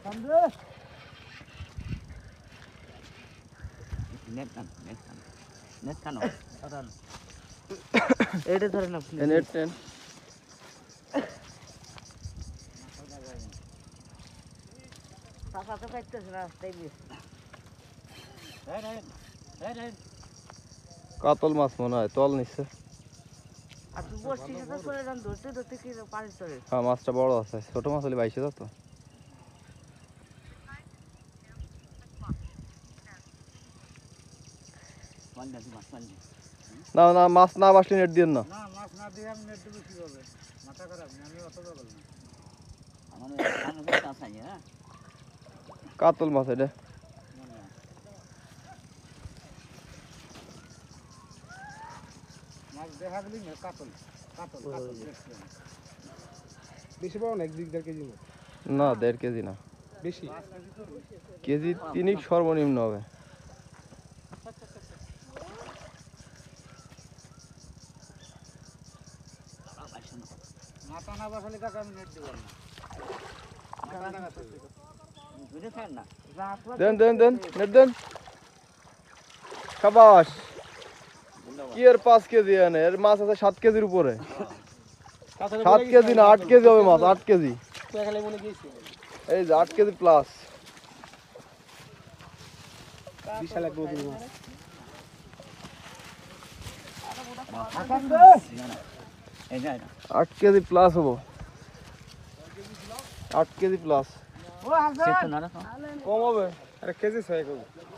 এটা ধরেন আপনি নেট টেন টাকা তো পাইতেছ না তাই কাতল মাছ মনে হয় তল নিচ্ছে। আর তুই বসছিস তো চলে যান ধরতে ধরতে কি পানি চলে। হ্যাঁ মাছটা বড় আছে, ছোট মাছ হলে 22,000 তো। না না মাছ না বাসলে নেট দিন না। না মাছ না দিয়ে আমি নেট দেবো কিভাবে? মাথা খারাপ না, আমি অত পাগল না। কাতল মাছ এটা। মাছ দেখা গেলি না, কাতল কাতল কাতল বেশি পাবো না, 1-1.5 কেজি না 1.5 কেজি না, বেশি। কেজি 3 সর্বনিম্ন হবে। মাথা না বসালে কাকা আমি নেট দেবো না। দেন দেন দেন নেট দেন। শাবাশ। কি এর 5 কেজি আনে, এর মাছ আছে 7 কেজির উপরে। 7 কেজি না 8 কেজি হবে মাছ, 8 কেজি। এই যে 8 কেজি প্লাস। বিশাল এক বড় মাছ। 8 কেজি প্লাস হবো, 8 কেজি প্লাস। ও হাসান কম হবে। আরে কেজি 6 কেজি।